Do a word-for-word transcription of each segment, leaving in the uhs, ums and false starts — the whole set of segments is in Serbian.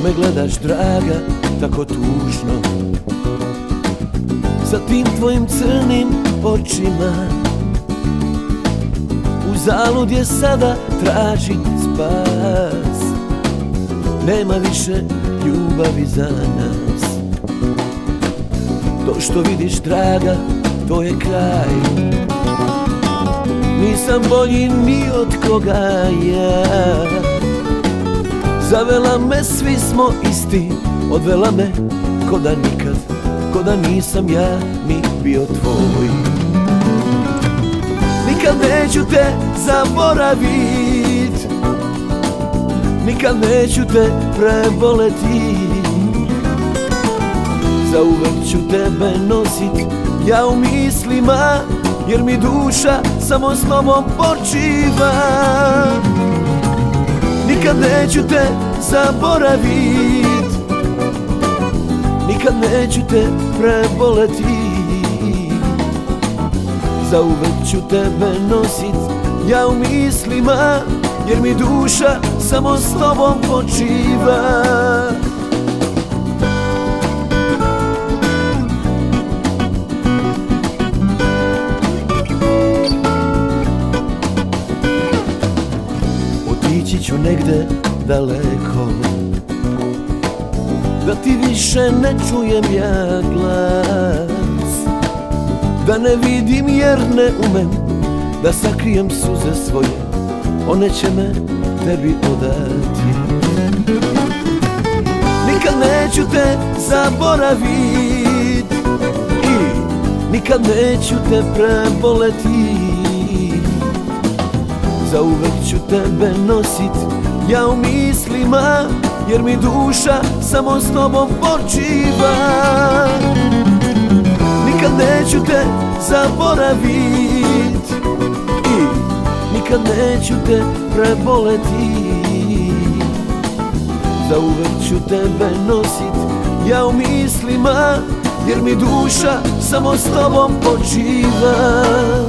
me gledaš, draga, tako tužno, sa tim tvojim crnim očima. Uzalud je sada tražit spas, nema više ljubavi za nas. To što vidiš, draga, to je kraj. Nisam bolji ni od koga ja. Zavela me, svi smo isti, odvela me ko da nikad, ko da nisam ja ni bio tvoj. Nikad neću te zaboravit, nikad neću te preboleti. Zauvek ću tebe nosit ja u mislima, jer mi duša samo s tobom počiva. Nikad neću te zaboravit, nikad neću te preboleti. Zauvek ću tebe nosit ja u mislima, jer mi duša samo s tobom počiva. Otići ću negde daleko, da ti više ne čujem ja glas, da ne vidim jer ne umem da sakrijem suze svoje, one će me tebi odati. Nikad neću te zaboravit i nikad neću te preboleti. Zauvek ću tebe nosit ja u mislima, jer mi duša samo s tobom počiva. Nikad neću te zaboravit i nikad neću te preboleti. Zauvek ću tebe nosit ja u mislima, jer mi duša samo s tobom počiva.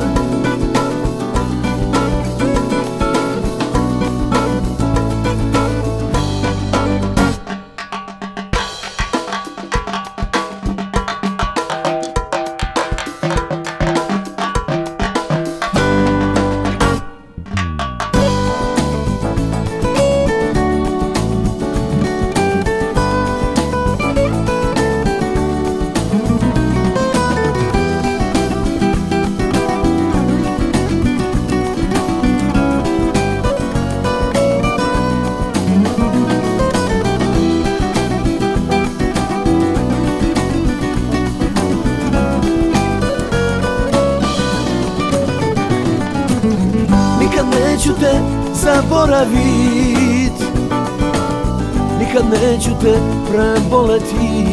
Nikad neću te zaboravit, nikad neću te preboleti.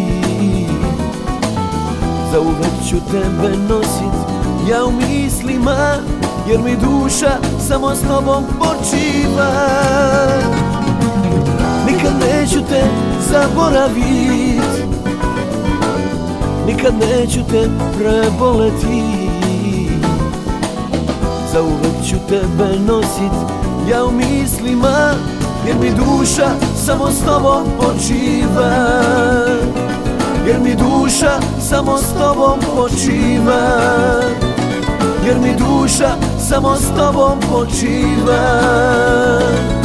Zauvek ću tebe nosit ja u mislima, jer mi duša samo s tobom počiva. Nikad neću te zaboravit, nikad neću te preboleti. Zauvek ću tebe nosit ja u mislima, jer mi duša samo s tobom počiva. Jer mi duša samo s tobom počiva. Jer mi duša samo s tobom počiva.